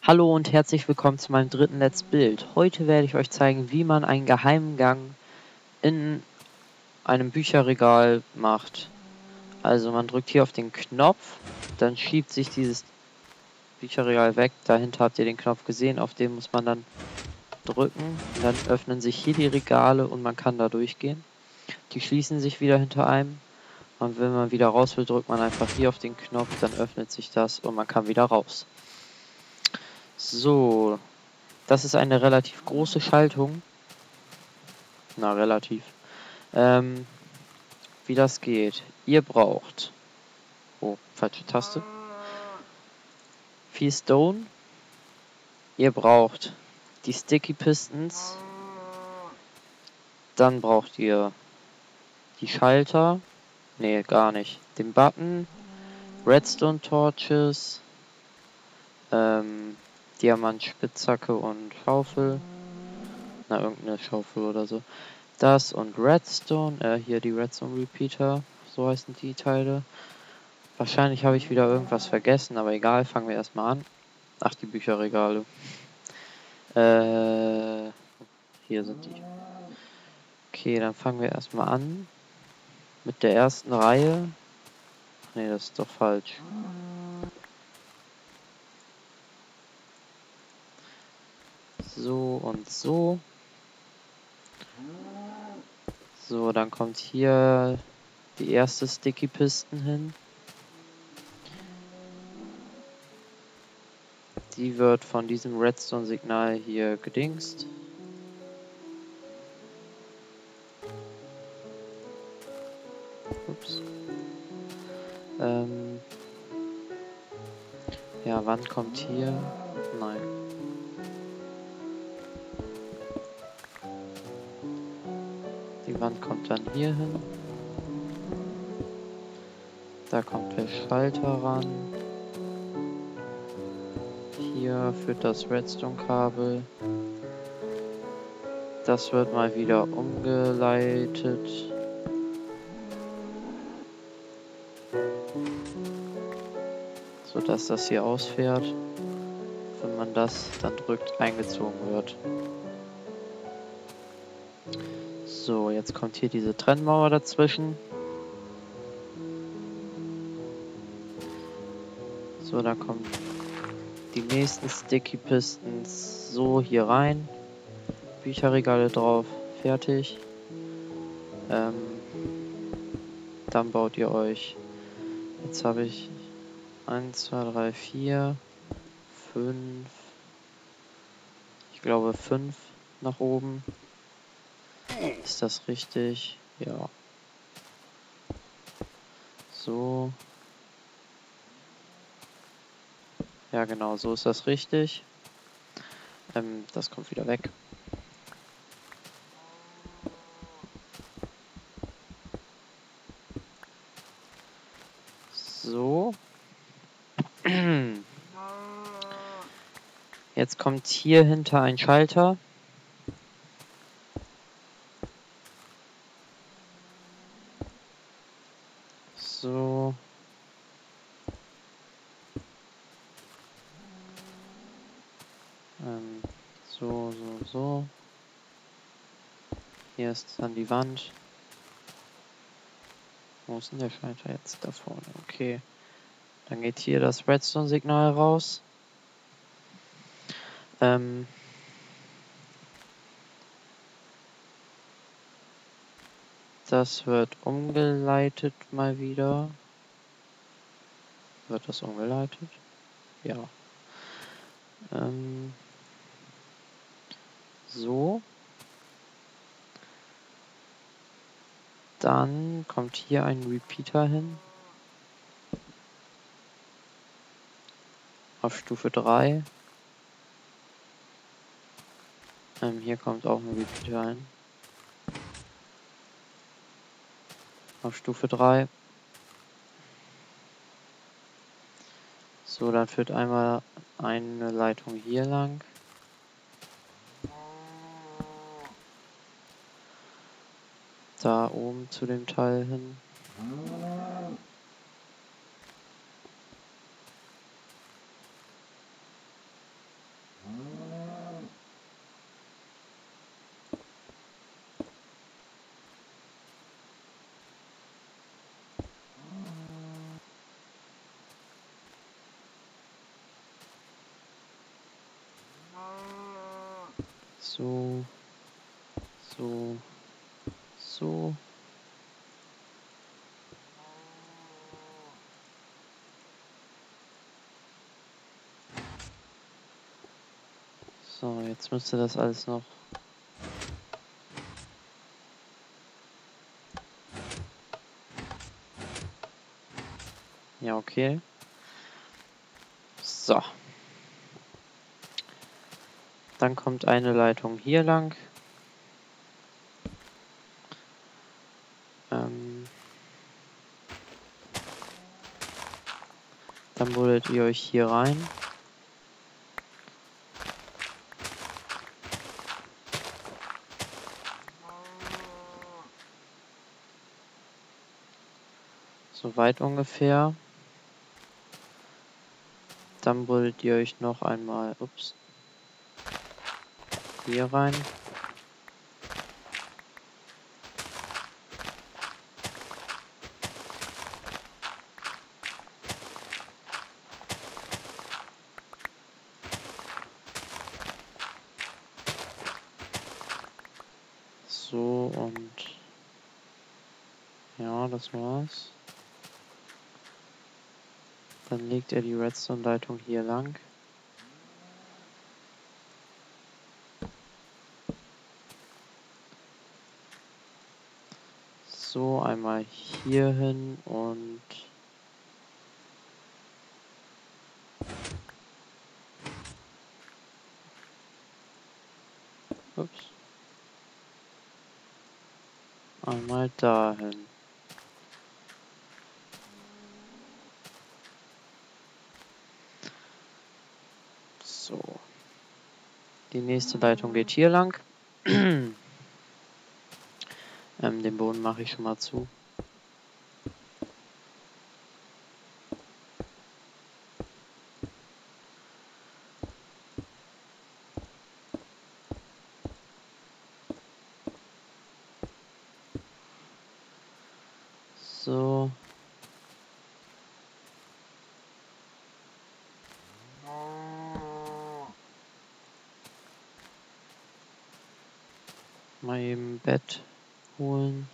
Hallo und herzlich willkommen zu meinem dritten Let's Build. Heute werde ich euch zeigen, wie man einen geheimen Gang in einem Bücherregal macht. Also man drückt hier auf den Knopf, dann schiebt sich dieses Bücherregal weg. Dahinter habt ihr den Knopf gesehen, auf den muss man dann drücken. Und dann öffnen sich hier die Regale und man kann da durchgehen. Die schließen sich wieder hinter einem. Und wenn man wieder raus will, drückt man einfach hier auf den Knopf, dann öffnet sich das und man kann wieder raus. So, das ist eine relativ große Schaltung. Na, relativ. Wie das geht. Ihr braucht... Oh, falsche Taste. 4 Stone. Ihr braucht die Sticky Pistons. Dann braucht ihr die Schalter. Nee, gar nicht. Den Button. Redstone Torches. Diamant-Spitzhacke und Schaufel. Na, irgendeine Schaufel oder so. Das und Redstone. Hier die Redstone Repeater. So heißen die Teile. Wahrscheinlich habe ich wieder irgendwas vergessen, aber egal, fangen wir erstmal an. Ach, die Bücherregale. Hier sind die. Okay, dann fangen wir erstmal an. Mit der ersten Reihe. Ne, das ist doch falsch. So und so. So, dann kommt hier die erste Sticky Piston hin. Die wird von diesem Redstone-Signal hier gedingst. Ups. Ja, Wand kommt hier. Nein. Die Wand kommt dann hier hin. Da kommt der Schalter ran. Hier führt das Redstone-Kabel. Das wird mal wieder umgeleitet. Sodass das hier ausfährt. Wenn man das dann drückt, eingezogen wird. So, jetzt kommt hier diese Trennmauer dazwischen. So, dann kommen die nächsten Sticky Pistons so hier rein. Bücherregale drauf, fertig. Dann baut ihr euch. Jetzt habe ich 1, 2, 3, 4, 5. Ich glaube 5 nach oben. Ist das richtig? Ja. So. Ja, genau, so ist das richtig. Das kommt wieder weg. So. Jetzt kommt hier hinter ein Schalter. So. So. Hier ist dann die Wand. Wo ist denn der Schalter jetzt? Da vorne. Okay. Dann geht hier das Redstone-Signal raus. Das wird umgeleitet mal wieder. Wird das umgeleitet? Ja. So. Dann kommt hier ein Repeater hin. Auf Stufe 3. Hier kommt auch ein Repeater hin. Auf Stufe 3. So, dann führt einmal eine Leitung hier lang. Da oben zu dem Teil hin. So. So. So. So, jetzt müsste das alles noch. Ja, okay. So. Dann kommt eine Leitung hier lang. Dann buddelt ihr euch hier rein. So weit ungefähr. Dann buddelt ihr euch noch einmal, hier rein. So und ja, das war's. Dann legt er die Redstone-Leitung hier lang. So, einmal hier hin und einmal dahin. So. Die nächste Leitung geht hier lang. Den Boden mache ich schon mal zu. So. Mal eben Bett holen.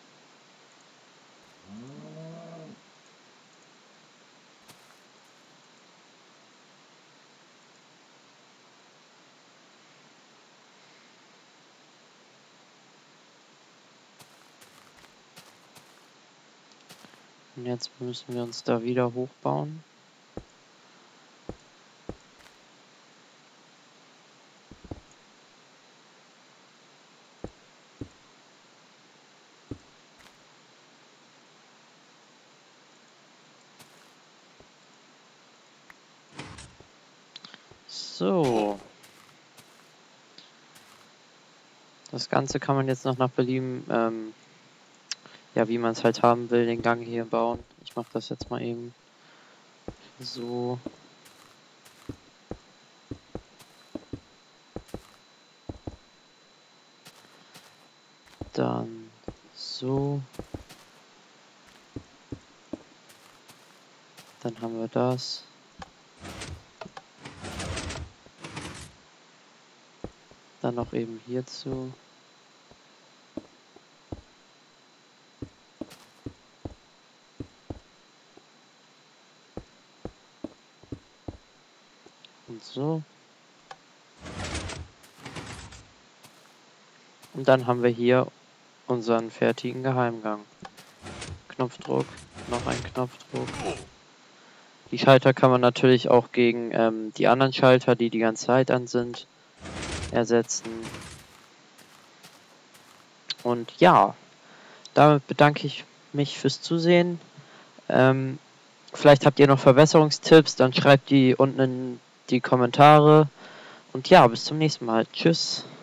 Und jetzt müssen wir uns da wieder hochbauen. So. Das Ganze kann man jetzt noch nach Belieben, ja, wie man es halt haben will, den Gang hier bauen. Ich mache das jetzt mal eben so. Dann so. Dann haben wir das. Dann noch eben hierzu. Und so. Und dann haben wir hier unseren fertigen Geheimgang. Knopfdruck, noch ein Knopfdruck. Die Schalter kann man natürlich auch gegen die anderen Schalter, die die ganze Zeit an sind, ersetzen. Und ja, damit bedanke ich mich fürs Zusehen. Vielleicht habt ihr noch Verbesserungstipps, dann schreibt die unten in die Kommentare. Und ja, bis zum nächsten Mal. Tschüss.